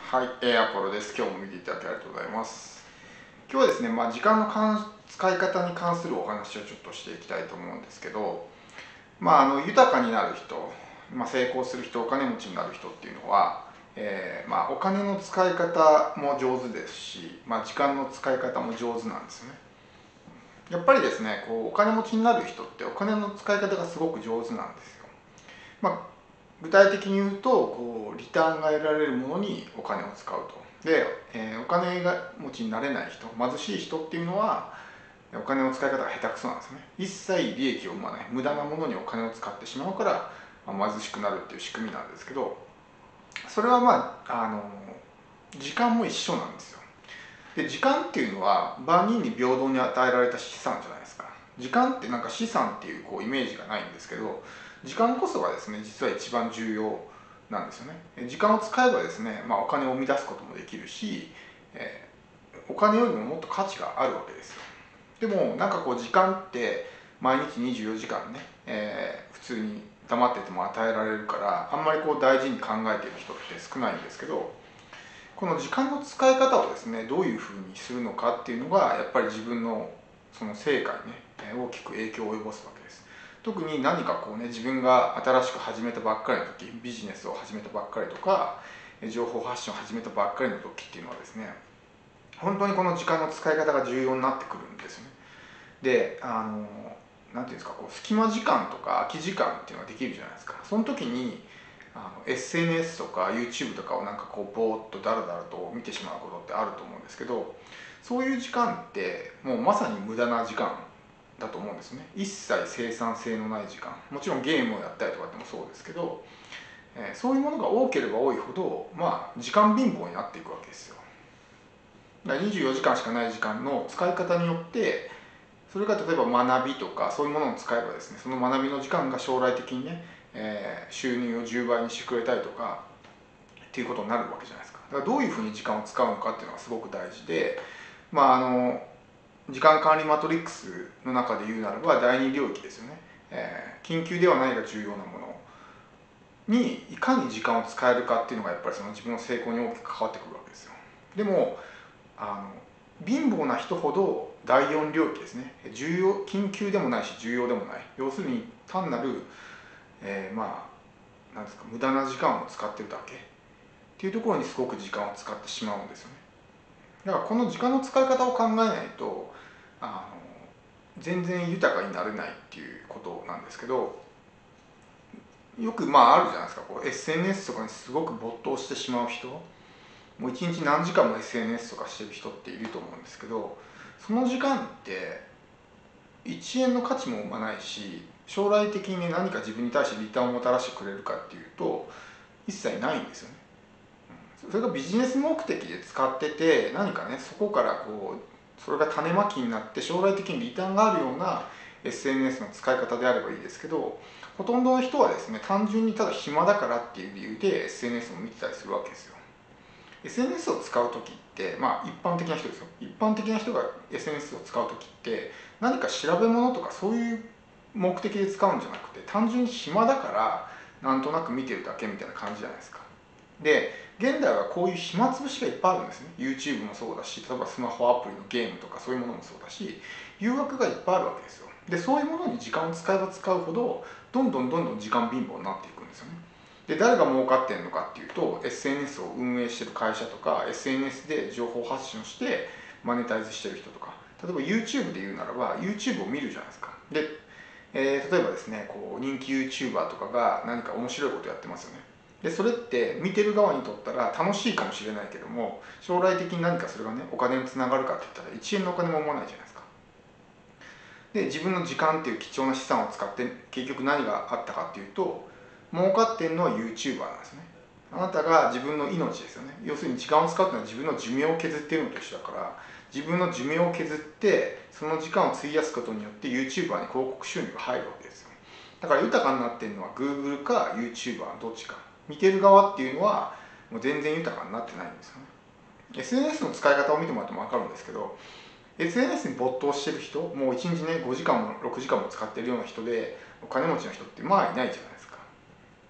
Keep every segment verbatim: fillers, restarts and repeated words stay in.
はい、えー、アポロです。今日も見ていただきありがとうございます。今日はですね、まあ、時間のかん使い方に関するお話をちょっとしていきたいと思うんですけど、まあ、あの豊かになる人、まあ、成功する人、お金持ちになる人っていうのは、えーまあ、お金の使い方も上手ですし、まあ、時間の使い方も上手なんですよね。やっぱりですね、こうお金持ちになる人ってお金の使い方がすごく上手なんですよ。まあ、具体的に言うとこうリターンが得られるものにお金を使うと。で、えーお金が持ちになれない人、貧しい人っていうのはお金の使い方が下手くそなんですよね。一切利益を生まない無駄なものにお金を使ってしまうから、まあ、貧しくなるっていう仕組みなんですけど、それはまああの時間も一緒なんですよ。で、時間っていうのは万人に平等に与えられた資産じゃないですか。時間ってなんか資産っていうこうイメージがないんですけど、時間こそがですね実は一番重要なんですよね。時間を使えばですね、まあ、お金を生み出すこともできるし、えー、お金よりももっと価値があるわけですよ。でもなんかこう時間って毎日にじゅうよじかんね、えー、普通に黙ってても与えられるからあんまりこう大事に考えている人って少ないんですけど、この時間の使い方をですねどういうふうにするのかっていうのがやっぱり自分のその成果にね大きく影響を及ぼすわけです。特に何かこうね自分が新しく始めたばっかりの時、ビジネスを始めたばっかりとか情報発信を始めたばっかりの時っていうのはですね、本当にこの時間の使い方が重要になってくるんですよね。で、あのなんていうんですか、こう隙間時間とか空き時間っていうのができるじゃないですか。その時にあの エスエヌエス とか YouTube とかをなんかこうぼーっとダラダラと見てしまうことってあると思うんですけど、そういう時間ってもうまさに無駄な時間だと思うんですね。一切生産性のない時間、もちろんゲームをやったりとかでもそうですけど、えーそういうものが多ければ多いほど、まあ、時間貧乏になっていくわけですよ。だからにじゅうよじかんしかない時間の使い方によって、それが例えば学びとかそういうものを使えばですね、その学びの時間が将来的にね、えー収入をじゅうばいにしてくれたりとかっていうことになるわけじゃないですか。だからどういうふうに時間を使うのかっていうのがすごく大事で、まああの時間管理マトリックスの中で言うならばだいに領域ですよね。えー緊急ではないが重要なものにいかに時間を使えるかっていうのがやっぱりその自分の成功に大きく関わってくるわけですよ。でもあの貧乏な人ほどだいよん領域ですね、重要緊急でもないし重要でもない、要するに単なる、えー、まあなんですか無駄な時間を使ってるだけっていうところにすごく時間を使ってしまうんですよね。だからこの時間の使い方を考えないとあの全然豊かになれないっていうことなんですけど、よくまああるじゃないですか、こう エスエヌエス とかにすごく没頭してしまう人、もう一日何時間も エスエヌエス とかしてる人っていると思うんですけど、その時間っていちえんの価値も生まないし、将来的に、ね、何か自分に対してリターンをもたらしてくれるかっていうと一切ないんですよね。それがビジネス目的で使ってて、何かねそこからこうそれが種まきになって将来的にリターンがあるような エスエヌエス の使い方であればいいですけど、ほとんどの人はですね単純にただ暇だからっていう理由で エスエヌエス を見てたりするわけですよ。エスエヌエス を使う時って、まあ一般的な人ですよ。一般的な人が エスエヌエス を使う時って何か調べ物とかそういう目的で使うんじゃなくて、単純に暇だからなんとなく見てるだけみたいな感じじゃないですか。で、現代はこういう暇つぶしがいっぱいあるんですね。 YouTube もそうだし、例えばスマホアプリのゲームとかそういうものもそうだし、誘惑がいっぱいあるわけですよ。で、そういうものに時間を使えば使うほどどんどんどんどん時間貧乏になっていくんですよね。で、誰が儲かってるのかっていうと、 エスエヌエス を運営してる会社とか エスエヌエス で情報発信をしてマネタイズしてる人とか、例えば YouTube で言うならば YouTube を見るじゃないですか。で、えー例えばですねこう人気 YouTuber とかが何か面白いことやってますよね。でそれって見てる側にとったら楽しいかもしれないけども、将来的に何かそれがねお金につながるかって言ったらいちえんのお金も思わないじゃないですか。で、自分の時間っていう貴重な資産を使って結局何があったかっていうと、儲かってるのは YouTuber なんですね。あなたが自分の命ですよね。要するに時間を使うっていうのは自分の寿命を削っているのと一緒だから、自分の寿命を削ってその時間を費やすことによって YouTuber に広告収入が入るわけですよ。だから豊かになっているのは Google か YouTuber どっちか。見てる側っていうのはもう全然豊かになってないんですよね。エスエヌエス の使い方を見てもらっても分かるんですけど、 エスエヌエス に没頭してる人、もういちにちねごじかんもろくじかんも使ってるような人でお金持ちの人ってまあいないじゃないですか。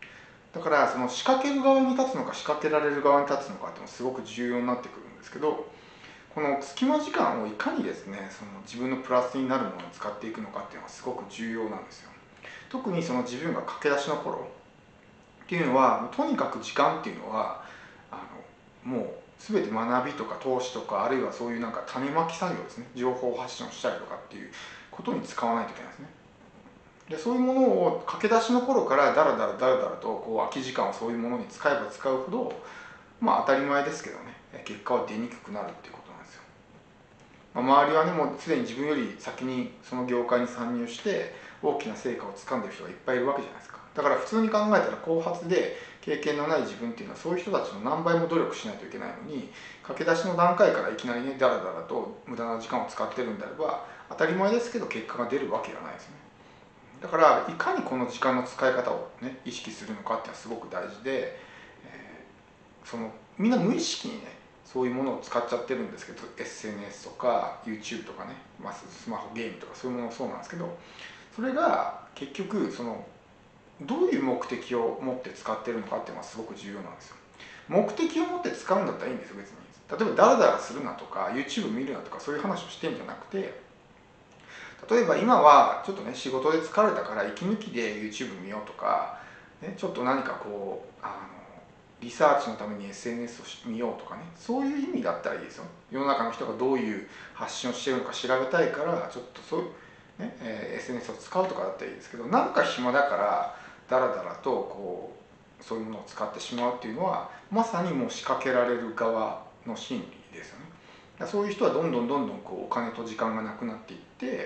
だからその仕掛ける側に立つのか仕掛けられる側に立つのかっていうのもすごく重要になってくるんですけど、この隙間時間をいかにですねその自分のプラスになるものに使っていくのかっていうのがすごく重要なんですよ。特にその自分が駆け出しの頃っていうのはとにかく時間っていうのはあのもう全て学びとか投資とか、あるいはそういうなんか種まき作業ですね、情報発信をしたりとかっていうことに使わないといけないですね。でそういうものを駆け出しの頃からだらだらだらだらとこう空き時間をそういうものに使えば使うほど、まあ当たり前ですけどね、結果は出にくくなるっていうことなんですよ。まあ、周りはねもうすでに自分より先にその業界に参入して大きな成果をつかんでる人がいっぱいいるわけじゃないですか。だから普通に考えたら後発で経験のない自分っていうのはそういう人たちの何倍も努力しないといけないのに、駆け出しの段階からいきなりねだらだらと無駄な時間を使ってるんであれば当たり前ですけど結果が出るわけがないですね。だからいかにこの時間の使い方をね意識するのかっていうのはすごく大事で、えー、そのみんな無意識にねそういうものを使っちゃってるんですけど、 エスエヌエス とか YouTube とかね、まあ、スマホゲームとかそういうものもそうなんですけど、それが結局そのどういう目的を持って使ってるのかっていうのはすごく重要なんですよ。目的を持って使うんだったらいいんですよ別に。例えばダラダラするなとか YouTube 見るなとかそういう話をしてんじゃなくて、例えば今はちょっとね仕事で疲れたから息抜きで YouTube 見ようとか、ね、ちょっと何かこうあのリサーチのために エスエヌエス を見ようとかね、そういう意味だったらいいですよ。世の中の人がどういう発信をしているのか調べたいからちょっとそういう、ねえー、エスエヌエス を使うとかだったらいいですけど、なんか暇だからダラダラとこうそういうものを使ってしまうっていうのはまさにもう仕掛けられる側の心理ですよね。そういう人はどんどんどんどんこうお金と時間がなくなっていって、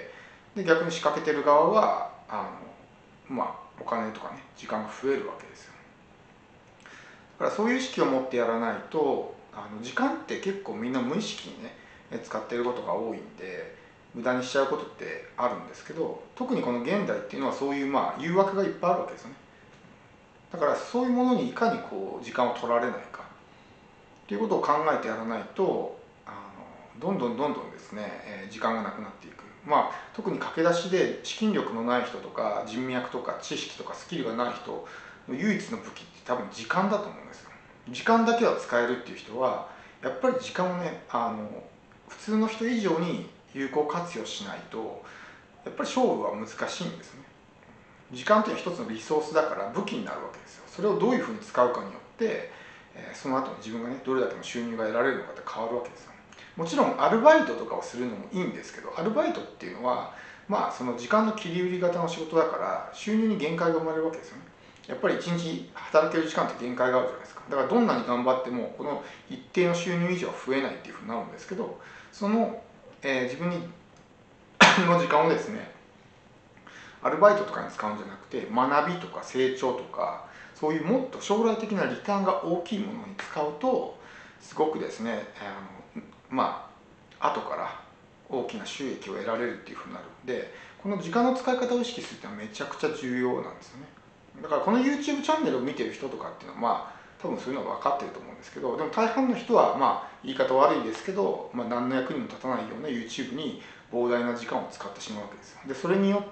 で逆に仕掛けてる側はあのまあお金とかね時間が増えるわけですよ。だからそういう意識を持ってやらないと、あの時間って結構みんな無意識にね使ってることが多いんで無駄にしちゃうことってあるんですけど、特にこの現代っていうのはそういうまあ誘惑がいっぱいあるわけですよね。だからそういうものにいかにこう時間を取られないかっていうことを考えてやらないと、あのどんどんどんどんですね、えー時間がなくなっていく。まあ特に駆け出しで資金力のない人とか人脈とか知識とかスキルがない人の唯一の武器って多分時間だと思うんですよ。時間だけは使えるっていう人はやっぱり時間をねあの普通の人以上に有効活用しないとやっぱり勝負は難しいんですね。時間というのは一つのリソースだから武器になるわけですよ。それをどういうふうに使うかによってその後に自分がねどれだけの収入が得られるのかって変わるわけですよ。もちろんアルバイトとかをするのもいいんですけど、アルバイトっていうのはまあその時間の切り売り型の仕事だから収入に限界が生まれるわけですよね。やっぱり一日働ける時間って限界があるじゃないですか。だからどんなに頑張ってもこの一定の収入以上は増えないっていうふうになるんですけど、その、えー自分にの時間をですねアルバイトとかに使うんじゃなくて学びとか成長とかそういうもっと将来的なリターンが大きいものに使うとすごくですねあのまあ後から大きな収益を得られるっていうふうになるんで、この時間の使い方を意識するってのはめちゃくちゃ重要なんですよね。だからこの YouTube チャンネルを見てる人とかっていうのはまあ多分そういうのは分かってると思うんですけど、でも大半の人はまあ言い方悪いですけど、まあ、何の役にも立たないような YouTube に膨大な時間を使ってしまうわけですよ。でそれによって、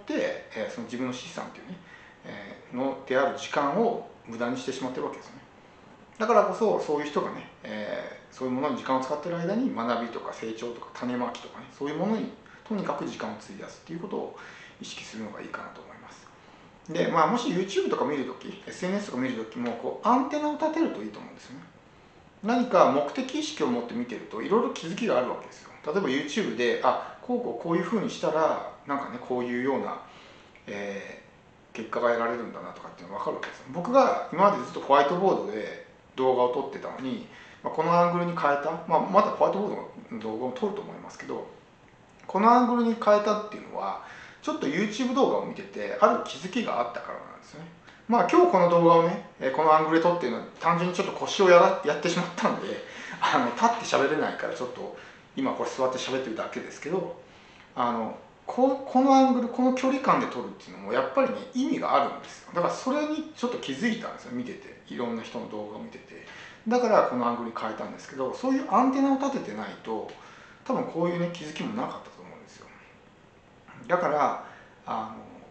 えー、その自分の資産っていうね、えー、のである時間を無駄にしてしまってるわけですよね。だからこそそういう人がね、えー、そういうものに時間を使ってる間に学びとか成長とか種まきとかね、そういうものにとにかく時間を費やすっていうことを意識するのがいいかなと思います。で、まあ、もし YouTube とか見るとき エスエヌエス とか見るときもこうアンテナを立てるといいと思うんですよね。何か目的意識を持って見てるといろいろ気づきがあるわけですよ。例えば YouTube であこうこうこういうふうにしたらなんかねこういうような、えー、結果が得られるんだなとかっていうのが分かるわけですよ。僕が今までずっとホワイトボードで動画を撮ってたのに、まあ、このアングルに変えた、まあ、まだホワイトボードの動画を撮ると思いますけど、このアングルに変えたっていうのはちょっと YouTube 動画を見ててある気づきがあったからなんですよね。まあ今日この動画をねこのアングルで撮ってるのは単純にちょっと腰をやらやってしまったんであの立って喋れないからちょっと今これ座って喋ってるだけですけど、あのここのアングルこの距離感で撮るっていうのもやっぱりね意味があるんですよ。だからそれにちょっと気づいたんですよ、見てていろんな人の動画を見てて。だからこのアングルに変えたんですけど、そういうアンテナを立ててないと多分こういうね気づきもなかったと思うんですよ。だからあの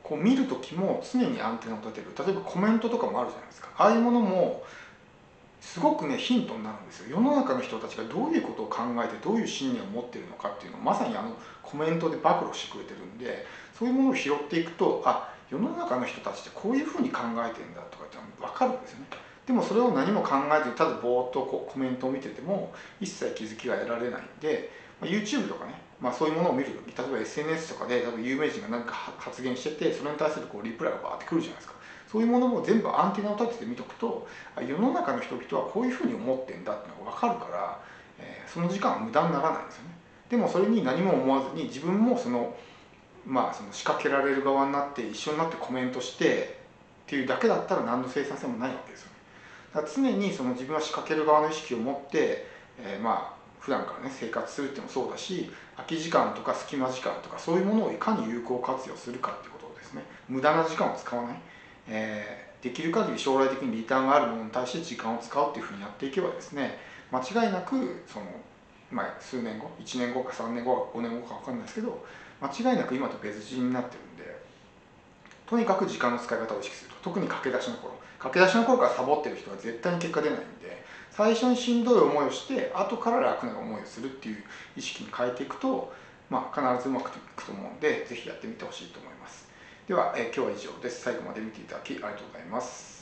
こう見る時も常にアンテナを立てる。例えばコメントとかもあるじゃないですか。ああいうものもすごくねヒントになるんですよ。世の中の人たちがどういうことを考えてどういう信念を持っているのかっていうのをまさにあのコメントで暴露してくれてるんで、そういうものを拾っていくと、あ、世の中の人たちってこういうふうに考えてるんだとかって分かるんですよね。でもそれを何も考えずにただぼーっとこうコメントを見てても一切気づきが得られないんで、まあ、YouTube とかね、まあ、そういうものを見るとき、例えば エスエヌエス とかで多分有名人が何か発言してて、それに対するこうリプライがバーってくるじゃないですか。そういうものも全部アンテナを立てて見とくと、世の中の人々はこういうふうに思ってんだっていうのが分かるから、えーその時間は無駄にならないんですよね。でもそれに何も思わずに自分もそのまあその仕掛けられる側になって一緒になってコメントしてっていうだけだったら何の生産性もないわけですよね。だから常にその自分は仕掛ける側の意識を持って、えー、まあ普段からね生活するっていうのもそうだし、空き時間とか隙間時間とかそういうものをいかに有効活用するかっていうことをですね、無駄な時間を使わない、えーできる限り将来的にリターンがあるものに対して時間を使うっていうふうにやっていけばですね、間違いなくその、まあ、数年後いちねんごかさんねんごかごねんごか分かんないですけど、間違いなく今と別人になってるんで、とにかく時間の使い方を意識すると。特に駆け出しの頃駆け出しの頃からサボってる人は絶対に結果出ないんで、最初にしんどい思いをして後から楽な思いをするっていう意識に変えていくと、まあ、必ずうまくいくと思うんで、ぜひやってみてほしいと思います。では、えー今日は以上です。最後まで見ていただきありがとうございます。